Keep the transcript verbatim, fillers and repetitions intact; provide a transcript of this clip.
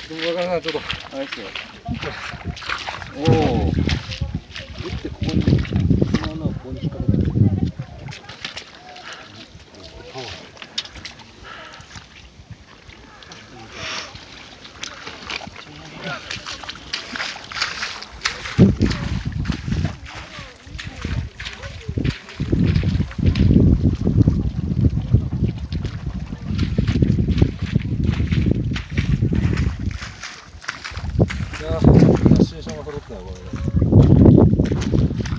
わからない、ちょっとあれですよ。おお。打ってここに、この穴をここに引っ掛けたんですよ。パワー。いやー、シチュエーションが揃ったよ、これで。